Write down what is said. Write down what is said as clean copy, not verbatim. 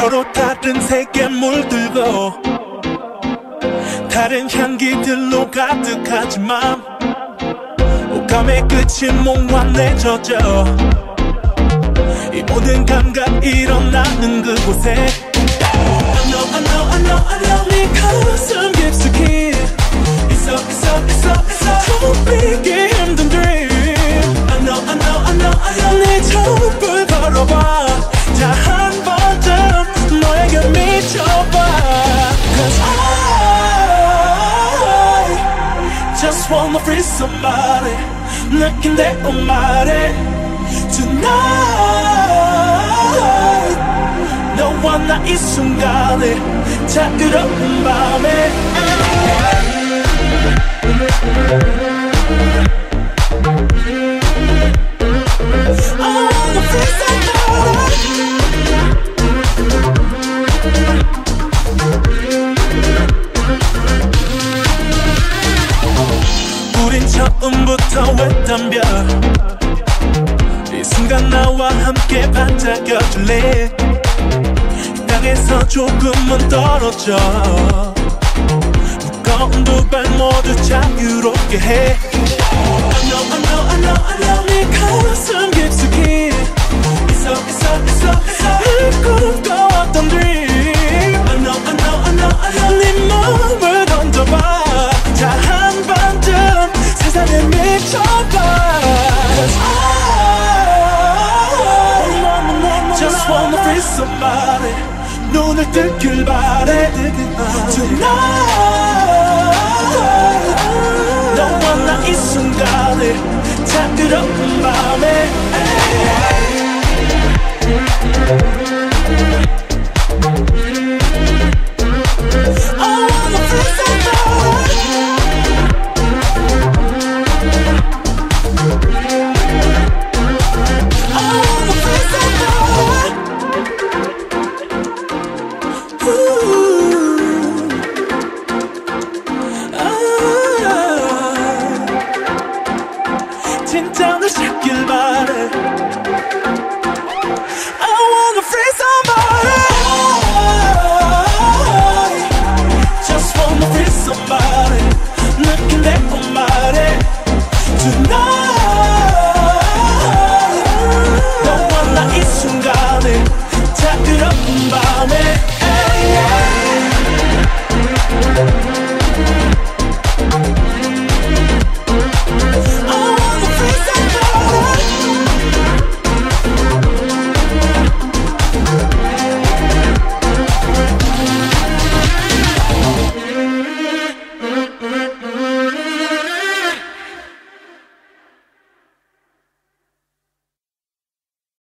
서로 다른 세계 물들고 다른 향기들로 가득하지만 오감의 끝이 몽환에 젖어 이 모든 감각 일어나는 그곳에 I know 네 가슴 깊숙이 있어 숨기기 힘든 dream I know 네 촛불 걸어봐 자 한 번쯤 너에게 미쳐봐 Cause I just wanna free somebody 느낀 대로 말해 Tonight 너와 나 이 순간에 자유로운 밤에 우린 처음부터 왜 이 순간 나와 함께 반짝여줄래 땅에서 조금은 떨어져 무거운 두 발 모두 자유롭게 해 I know 네 가슴 깊숙이 있어 꿈꿔왔던 dream I know 네 몸을 던져봐 자 한 번쯤 세상에 미쳐봐 Cause I just wanna free somebody 눈을 뜨길 바래 Tonight 너와 나 이 순간에 자유로운 밤에